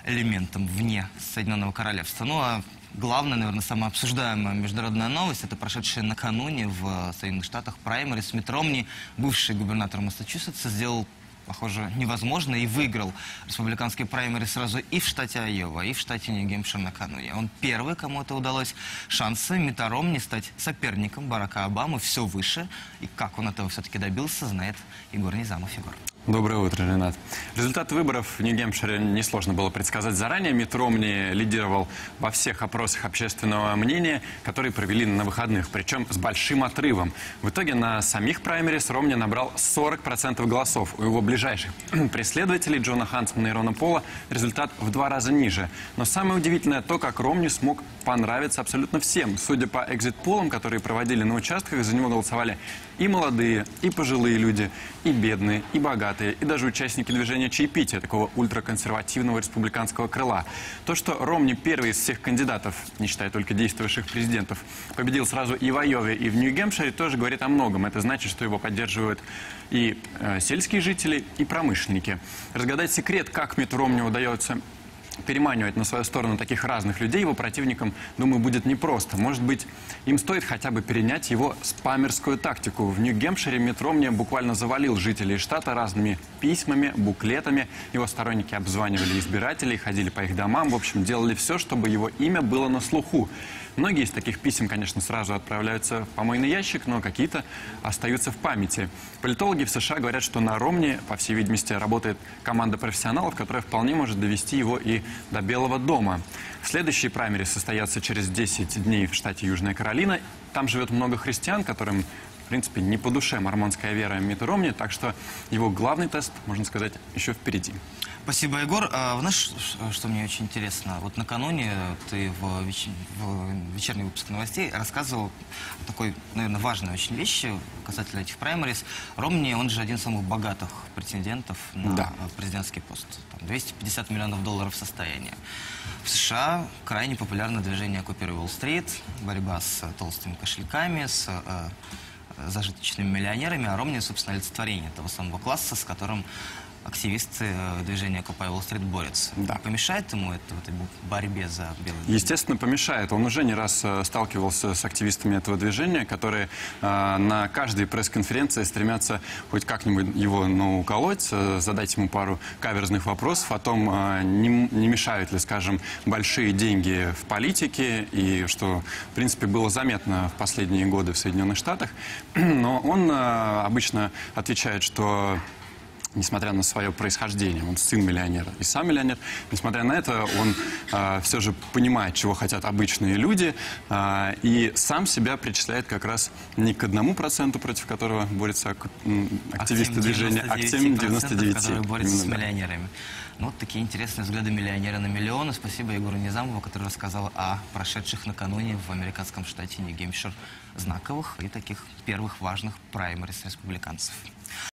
элементом вне Соединенного Королевства. Ну, а главная, наверное, самая обсуждаемая международная новость — это прошедшая накануне в Соединенных Штатах праймерис. Митт Ромни, бывший губернатор Массачусетса, сделал, похоже, невозможно и выиграл республиканские праймерис сразу и в штате Айова, и в штате Нью-Гэмпшир накануне. Он первый, кому это удалось. Шансы Митта Ромни стать соперником Барака Обамы все выше. И как он этого все-таки добился, знает Егор Низамов. Егор. Доброе утро, Ренат. Результаты выборов в Нью-Гэмпшире несложно было предсказать заранее. Митт Ромни лидировал во всех опросах общественного мнения, которые провели на выходных, причем с большим отрывом. В итоге на самих праймерис Ромни набрал 40% голосов. У его ближайших преследователей Джона Хантсмана и Рона Пола результат в 2 раза ниже. Но самое удивительное то, как Ромни смог понравиться абсолютно всем. Судя по экзит-полам, которые проводили на участках, за него голосовали и молодые, и пожилые люди, и бедные, и богатые, и даже участники движения чаепития, такого ультраконсервативного республиканского крыла. То, что Ромни первый из всех кандидатов, не считая только действующих президентов, победил сразу и в Айове, и в Нью-Гэмпшире, тоже говорит о многом. Это значит, что его поддерживают и сельские жители, и промышленники. Разгадать секрет, как Митту Ромни удается переманивать на свою сторону таких разных людей, его противникам, думаю, будет непросто. Может быть, им стоит хотя бы перенять его спамерскую тактику. В Нью-Гэмпшире Митт Ромни буквально завалил жителей штата разными письмами, буклетами. Его сторонники обзванивали избирателей, ходили по их домам. В общем, делали все, чтобы его имя было на слуху. Многие из таких писем, конечно, сразу отправляются в помойный ящик, но какие-то остаются в памяти. Политологи в США говорят, что на Ромни, по всей видимости, работает команда профессионалов, которая вполне может довести его и до Белого дома. Следующие праймерис состоятся через 10 дней в штате Южная Каролина. Там живет много христиан, которым, в принципе, не по душе мормонская вера Митта Ромни, так что его главный тест, можно сказать, еще впереди. Спасибо, Егор. Знаешь, что мне очень интересно? Вот накануне ты в вечерний выпуск новостей рассказывал о такой, наверное, важной очень вещи касательно этих праймерис. Ромни, он же один из самых богатых претендентов на президентский пост. Там 250 миллионов долларов состояния. В США крайне популярно движение «Оккупируй Уолл-стрит», борьба с толстыми кошельками, с зажиточными миллионерами, а Ромни, собственно, олицетворение того самого класса, с которым активисты движения «Оккупай Уолл-стрит» борются. Да. Помешает ему это в этой борьбе за белый дом? Естественно, помешает. Он уже не раз сталкивался с активистами этого движения, которые на каждой пресс-конференции стремятся хоть как-нибудь его уколоть, задать ему пару каверзных вопросов о том, не мешают ли, скажем, большие деньги в политике, и что, в принципе, было заметно в последние годы в Соединенных Штатах. Но он обычно отвечает, что несмотря на свое происхождение, он сын миллионера и сам миллионер, несмотря на это, он все же понимает, чего хотят обычные люди, и сам себя причисляет как раз не к 1%, против которого борются активисты движения, а к тем 99%, которые борются с миллионерами. Ну, вот такие интересные взгляды миллионера на миллионы. Спасибо Егору Низамову, который рассказал о прошедших накануне в американском штате Нью-Гэмпшир знаковых и таких первых важных праймерис республиканцев.